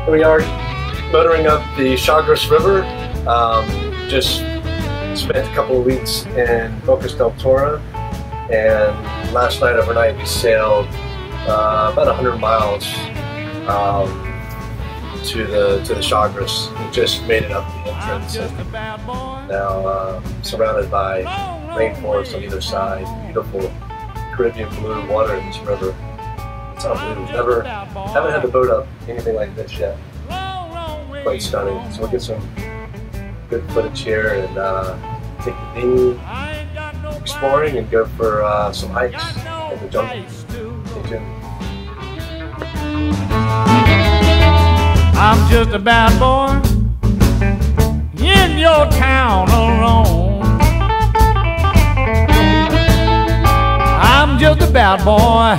Here we are motoring up the Chagres River. Just spent a couple of weeks in Bocas del Toro, and last night overnight we sailed about 100 miles to the Chagres. We just made it up the entrance, and now surrounded by rainforest on either side. Beautiful Caribbean blue water in this river. It's unbelievable. Haven't had the boat up anything like this yet. Quite stunning. So we'll get some good footage here and take the dinghy exploring and go for some hikes in the jungle. Stay tuned. I'm just a bad boy in your town alone. I'm just a bad boy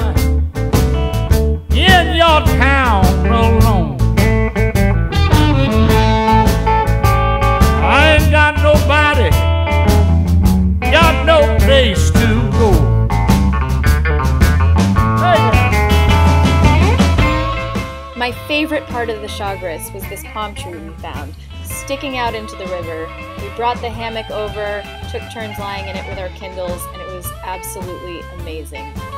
in your town alone. I ain't got nobody, got no place to go. My favorite part of the Chagres was this palm tree we found, sticking out into the river. We brought the hammock over, took turns lying in it with our Kindles, and it was absolutely amazing.